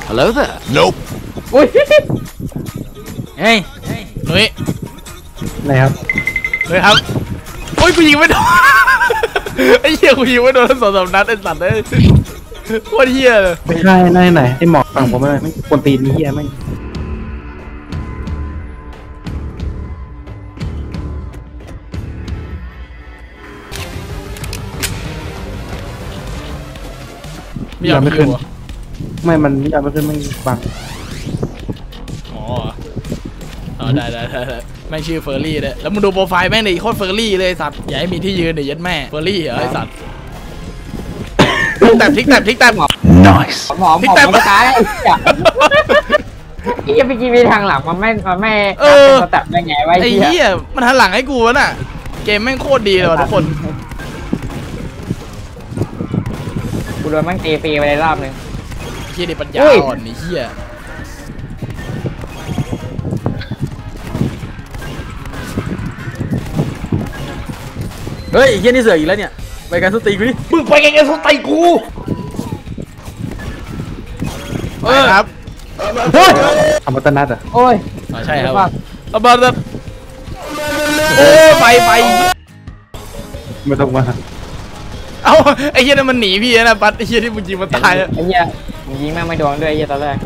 Hello there. Nope. อุ้ยเฮ้ยนุ้ยไหนครับนุ้ยครับโอ้ยกูยิงไม่โดน ไอ้เหี้ยกูยิงไม่โดนทั้ง2-3 นัดไอ้สัตว์เลยโคตรเหี้ยเลยไม่ใช่ไหนไอ้หมอกฝั่งผมไม่กวนตีนมีเหี้ยไม่ไม่ยอมขึ้นไม่มันไม่ยอมไม่ขึ้นไม่บังอ๋อได้แม่งชื่อเฟอร์รี่เลยแล้วมึงดูโปรไฟล์แม่งดิโคตรเฟอร์รี่เลยสัตว์อย่าให้มีที่ยืนเดี๋ยวยัดแม่เฟอร์รี่เหรอไอ้สัตว์พลิกแต้ม Nice. หมอไม่ตายไอ้ยังไปกินมีทางหลังมันไม่สแต็ปได้ไงวะไอ้เหี้ยมันหันหลังให้กูวะน่ะเกมแม่งโคตรดีเลยว่ะทุกคนกูโดนแม่งตีฟรีไปในรอบนึงเหี้ยดิปัญญาอ่อนไอ้เหี้ยเฮ้ยเฮียนี่เสืออีกแล้วเนี่ยไปกันสตีกูดิมึงไปไงสไตล์กูครับทำมัตนัดอ่ะโอ้ยใช่ครับระเบิดโอ้ไฟไม่ต้องมาเอ้าไอ้เหี้ยนั่นมันหนีพี่นะปัดไอ้เหี้ยที่มึงยิงมันตายอะไอ้เหี้ยยิงแม่งไม่โดนด้วยไอ้เหี้ยตอนแรก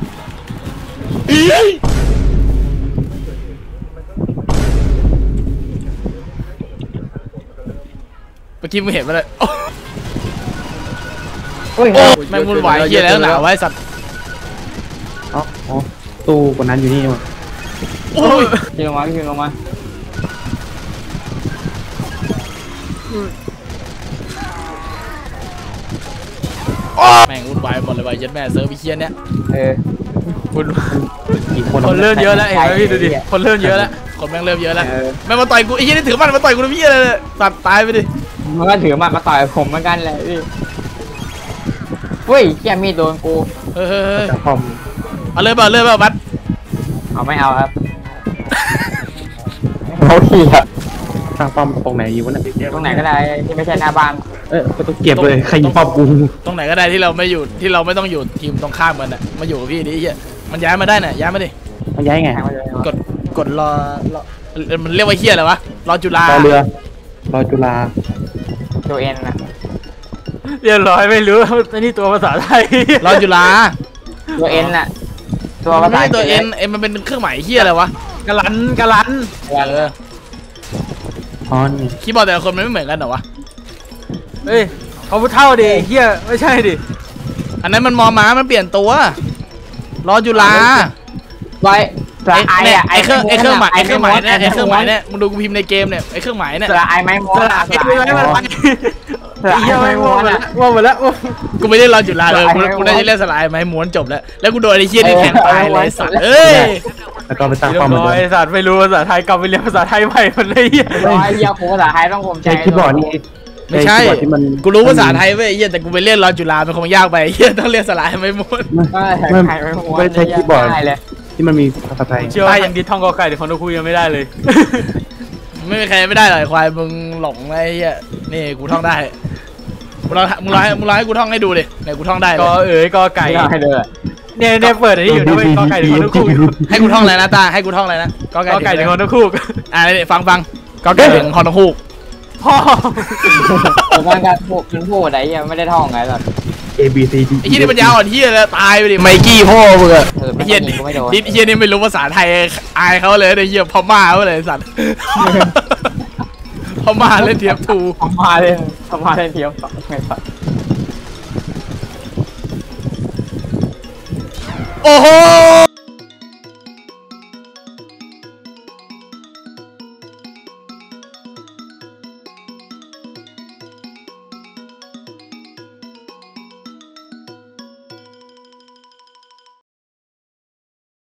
เมื่อกี้มึงเห็นมันเลยโอ้ยโอ้แม่งวุ่นวายเหี้ยแล้วหนาวไว้สัตว์อ๋อตู้กว่านั้นอยู่นี่มั้งโอ้ยยิงลงมาแม่งวุ่นวายหมดเลยว่ะยัดแม่เซิร์ฟไอ้เหี้ยเนี่ยคุณกี่คนคนเริ่มเยอะแล้วเห็นไหมพี่ดูดิคนเริ่มเยอะแล้วคนแม่งเริ่มเยอะแล้วแม่งมาต่อยกูไอ้เหี้ยนี่ถือมันมาต่อยกูนะพี่เลยสัตว์ตายไปดิมันก็ถือมาต่อยผมเหมือนกันเลยพี่เฮ้ยเหี้ยมีดโดนกูเฮ้ยจากคอมเอาเลยเปล่าบัดเอาไม่เอาครับเขาเหี้ยทางป้อมตรงไหนอยู่วะเนี่ยตรงไหนก็ได้ที่ไม่ใช่หน้าบ้านก็ต้องเก็บเลยใครยิงป้อมกูตรงไหนก็ได้ที่เราไม่อยู่ที่เราไม่ต้องอยู่ทีมตรงข้ามมันอ่ะมาอยู่กับพี่ดิไอ้เหี้ยมันย้ายมาได้น่ะย้ายมาดิมันย้ายไงกดรอมันเรียกว่าเหี้ยอะไรวะรอจุฬารอเรือรอจุฬาตัวเอ็นอะเรียบร้อยไม่รู้อันนี้ตัวภาษาไทยรอจุฬาตัวเอ็นอะตัวมัภาน ษาไม่ใช่ตัวเอ็นมันเป็นเครื่องหมายเหี้ยอะไรวะกะลันอ๋อนี่คีย์บอร์ดแต่ละคนมันไม่เหมือนกันเหรอวะเฮ้ยเขาพูดเท่าดิเฮียไม่ใช่ดิอันนั้นมันมอม้ามันเปลี่ยนตัวรอจุฬาไว้สระไออะไอเครื่องหมายเนี่ยมึงดูกูพิมพ์ในเกมเนี่ยไอเครื่องหมายเนี่ยสระไอไม้ม้วนไอ้ไม่ไม่ไม่สระไอเฮียไม้ไม่ม้ว่าวนหมดอะแล้วว่าหมดแล้วกูไม่ได้รอจุฬาเลยกูได้เล่นสลายไม้ม้วนจบแล้วกูโดนไอ้เหี้ยนี่แทงตายเลยสัตว์เอ้ยแล้วก็ไปตั้งเรียป้อมบเหมือนร้อยเดิมสัตว์ไม่รู้ภาษาไทยกลับไปเรียนภาษาไทยใหม่หมดเลยเฮียร้อยเหี้ยโคภาษาไทยต้องผมใจใช้คีย์บอร์ดนี่ไม่ใช่คีย์บอร์ดที่มันกูรู้ภาษาไทยเว้ยไอ้เหี้ยแต่กูไปเล่นรอจุฬามันคงยากไปไอ้เหี้ยต้องเรียนสลายไม้ม้วนไม่ใช้คีย์บอร์ดได้เลยที่มันมีภาษาไทยเชื่อว่ายังดิท่องกอไก่แต่คนต้องคุยยังไม่ได้เลยไม่มีใครไม่ได้หรอกไอ้ควายมึงหลงไอ้เหี้ยนี่กูท่องได้มึงรอให้กูท่องให้ดูดิไหนกูท่องได้เลยกอไก่ได้เลยเนี่ยเปิดอันนี้อยู่ด้วยกอไก่แต่คนต้องคุยให้กูท่องอะไรนะตาให้กูท่องอะไรนะกกอไก่แต่คนต้องคุยนี่ฟังกอไก่ถึงฮอนฮูกพ่อผมว่าการพูดอะไรยังไม่ได้ท่องไงหรอก A B C D ไอ้เหี้ยนี่ปัญญาอ่อนเหี้ยแล้วตายไปดิไมกี้พ่อมึงอะไม่เฮียยิงก็ไม่โดนเฮียนี่ไม่รู้ภาษาไทยอายเขาเลยไอ้เฮียพม่าเขาเลยสัตว์พม่าเล่นเทียบทูทำมาเล่นเทียมสองไม่สัตว์โอ้โห